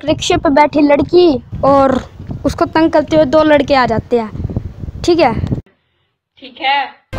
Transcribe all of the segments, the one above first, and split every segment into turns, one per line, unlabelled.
एक रिक्शे पे बैठी लड़की और उसको तंग करते हुए 2 लड़के आ जाते हैं। ठीक है,
ठीक है।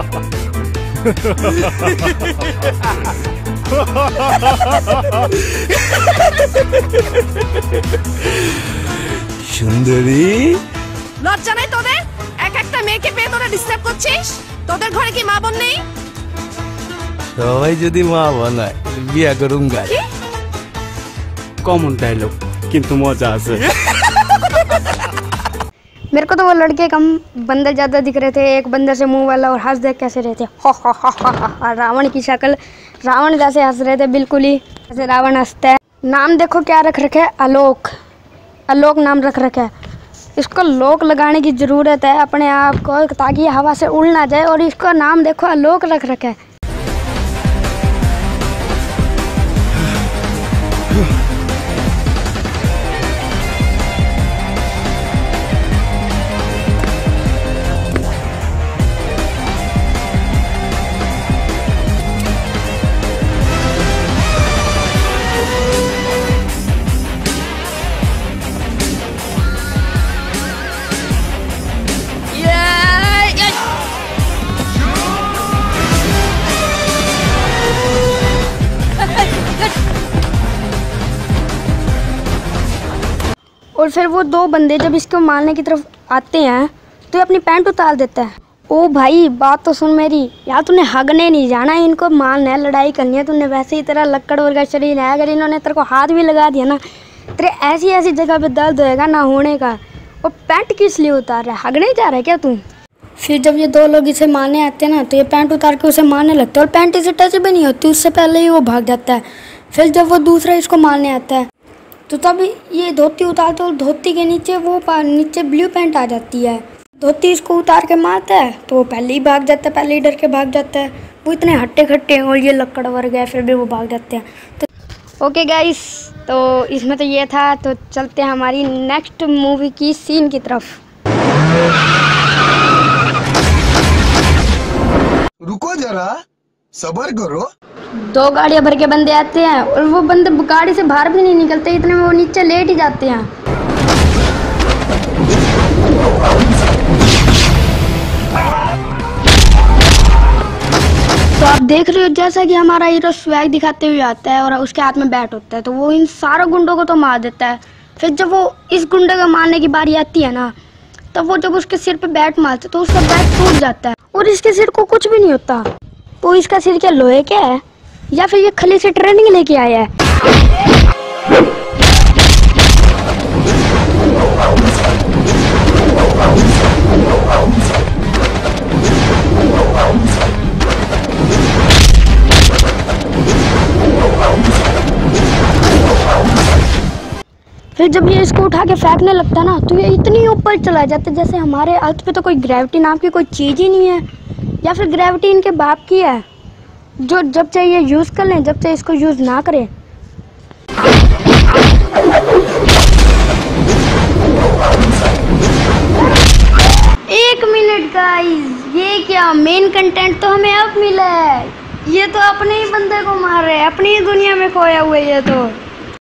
সুন্দরী,
লজ্জা নাই তোদের? এক একটা মেয়েকে পেয়ে তোরা ডিস্টার্ব করছিস? তোদের ঘরে কি মা বোন নেই?
সবাই যদি মা বানায় বিয়া করুম গাই।
कॉमन डायलॉग किंतु मजा আছে।
मेरे को तो वो लड़के कम बंदर ज़्यादा दिख रहे थे। एक बंदर से मुंह वाला और हंस देख कैसे रहे थे, हो और रावण की शक्ल, रावण जैसे हंस रहे थे बिल्कुल ही जैसे रावण हंसता है। नाम देखो क्या रख रखे है, आलोक। आलोक नाम रख रखा है। इसको लोक लगाने की ज़रूरत है अपने आप को ताकि ये हवा से उड़ ना जाए। और इसका नाम देखो आलोक रख रखा है। और फिर वो 2 बंदे जब इसको मारने की तरफ आते हैं तो ये अपनी पैंट उतार देता है। ओ भाई बात तो सुन मेरी, यार तूने हगने नहीं जाना, इनको मारना है, लड़ाई करनी है। तूने वैसे ही तेरा लक्कड़ वर्गा शरीर है, अगर इन्होंने तेरे को हाथ भी लगा दिया ना, तेरे ऐसी ऐसी जगह पे दर्द होएगा ना होने का। और पैंट किस लिए उतार रहा है, हगने जा रहा है क्या तू? फिर जब ये 2 लोग इसे मारने आते हैं ना तो ये पैंट उतार के उसे मारने लगते हैं और पैंट इसे टच भी नहीं होती, उससे पहले ही वो भाग जाता है। फिर जब वो दूसरा इसको मारने आता है तो तब ये धोती उतारते और धोती के नीचे वो नीचे ब्लू पैंट आ जाती है। धोती इसको उतार के मारता है तो वो पहले ही भाग जाता है, पहले ही डर के भाग जाता है। वो इतने हट्टे खट्टे हैं और ये लक्कड़ वर्ग है, फिर भी वो भाग जाते हैं। तो ओके गाइस, तो इसमें तो ये था। तो चलते हैं हमारी नेक्स्ट मूवी की सीन की तरफ।
रुको जरा, सब्र करो।
2 गाड़ियां भर के बंदे आते हैं और वो बंदे गाड़ी से बाहर भी नहीं निकलते, इतने में वो नीचे लेट ही जाते हैं। तो आप देख रहे हो जैसा कि हमारा हीरो स्वैग दिखाते हुए आता है और उसके हाथ में बैट होता है, तो वो इन सारे गुंडों को तो मार देता है। फिर जब वो इस गुंडे को मारने की बारी आती है ना, तब वो जब उसके सिर पे बैट मारते तो उसका बैट टूट जाता है और इसके सिर को कुछ भी नहीं होता। तो इसका सिर क्या लोहे क्या है या फिर ये खली से ट्रेनिंग लेके आया है? फिर जब ये इसको उठा के फेंकने लगता है ना तो ये इतनी ऊपर चला जाता है जैसे हमारे अर्थ पे तो कोई ग्रेविटी नाम की कोई चीज़ ही नहीं है, या फिर ग्रेविटी इनके बाप की है जो जब चाहिए यूज़ कर लें, जब चाहिए इसको यूज़ ना करें। एक मिनट गाइस, ये क्या मेन कंटेंट तो हमें अब मिला है। ये तो अपने ही बंदे को मार रहे हैं, अपनी ही दुनिया में खोया हुआ है ये तो।